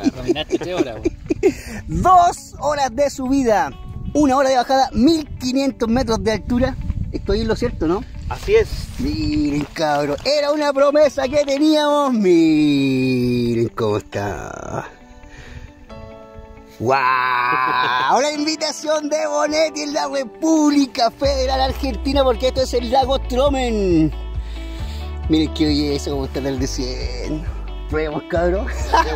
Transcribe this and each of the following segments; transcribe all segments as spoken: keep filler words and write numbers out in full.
Caminaste tres horas, weón. Dos horas de subida, una hora de bajada, mil quinientos metros de altura. Estoy en lo cierto, ¿no? Así es. Miren, cabros, era una promesa que teníamos. Miren cómo está. ¡Wow! La invitación de Bonetti en la República Federal Argentina, porque esto es el lago Tromen. Miren qué belleza, cómo está atardeciendo. Pruebamos, cabros.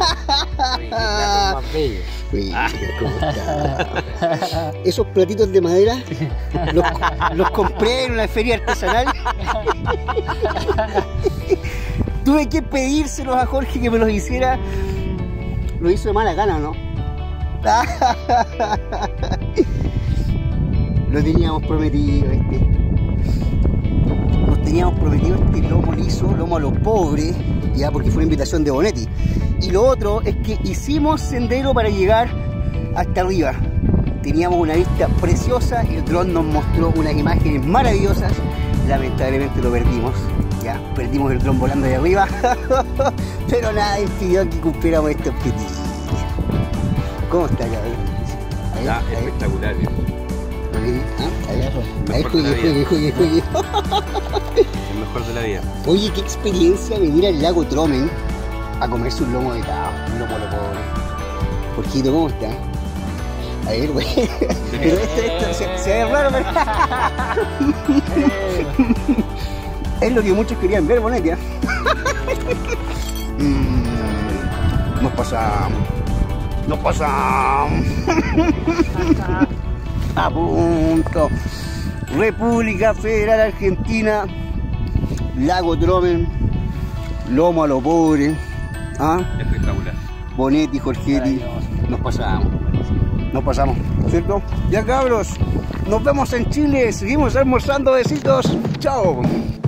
Más bello. Miren cómo está. Esos platitos de madera los, los compré en una feria artesanal. Tuve que pedírselos a Jorge que me los hiciera. Lo hizo de mala gana, ¿no? Lo teníamos prometido este. Nos teníamos prometido este lomo liso, lomo a los pobres, ya, porque fue una invitación de Bonetti. Y lo otro es que hicimos sendero para llegar hasta arriba. Teníamos una vista preciosa, el dron nos mostró unas imágenes maravillosas. Lamentablemente lo perdimos, ya, perdimos el dron volando de arriba. Pero nada impidió que cumpliéramos este objetivo. ¿Cómo está, cabrón? Está espectacular. Ahí juegue, juegue, juegue, juegue. El mejor de la vida. Oye, qué experiencia venir al lago Tromen a comerse un lomo de cabo, un lomo a lo pobre. Jorgito, ¿cómo está? A ver, güey. Pero esto, esto se, se ve raro, pero... Es lo que muchos querían ver, Bonetti, ¿eh? mm, Nos pasamos. Nos pasamos. A punto. República Federal Argentina, lago Tromen, lomo a lo pobre. ¿Ah? Espectacular. Bonetti, Jorgetti, nos pasamos. Nos pasamos, ¿cierto? Ya, cabros, nos vemos en Chile. Seguimos almorzando. Besitos. Chao.